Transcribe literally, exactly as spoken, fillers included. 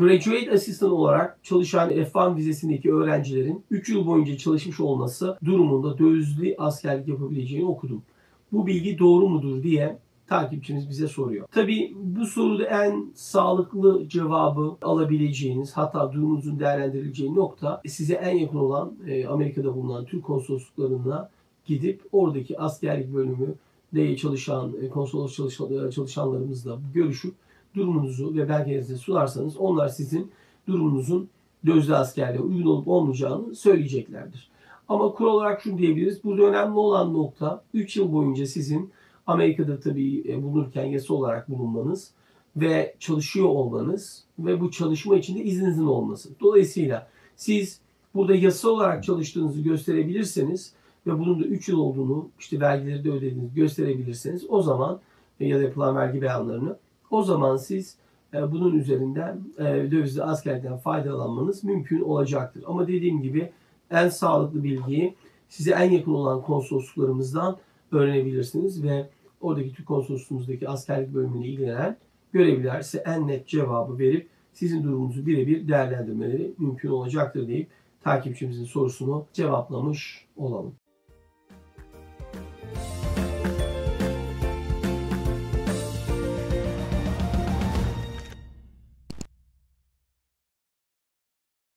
Graduate Assistant olarak çalışan F bir vizesindeki öğrencilerin üç yıl boyunca çalışmış olması durumunda dövizli askerlik yapabileceğini okudum. Bu bilgi doğru mudur diye takipçimiz bize soruyor. Tabii bu soruda en sağlıklı cevabı alabileceğiniz, hatta durumunuzun değerlendirileceği nokta size en yakın olan Amerika'da bulunan Türk konsolosluklarına gidip oradaki askerlik bölümü de çalışan konsolos çalışanlarımızla görüşüp durumunuzu ve belgelerinizi sunarsanız onlar sizin durumunuzun dövizli askerliğe uygun olup olmayacağını söyleyeceklerdir. Ama kural olarak şunu diyebiliriz. Burada önemli olan nokta üç yıl boyunca sizin Amerika'da tabii bulunurken yasa olarak bulunmanız ve çalışıyor olmanız ve bu çalışma için de izninizin olması. Dolayısıyla siz burada yasa olarak çalıştığınızı gösterebilirseniz ve bunun da üç yıl olduğunu, işte vergileri de ödediğinizi gösterebilirseniz o zaman ya da yapılan vergi beyanlarını, o zaman siz bunun üzerinden dövizli askerlikten faydalanmanız mümkün olacaktır. Ama dediğim gibi en sağlıklı bilgiyi size en yakın olan konsolosluklarımızdan öğrenebilirsiniz ve oradaki Türk konsolosluğumuzdaki askerlik bölümüyle ilgilenen görevliler size en net cevabı verip sizin durumunuzu birebir değerlendirmeleri mümkün olacaktır deyip takipçimizin sorusunu cevaplamış olalım.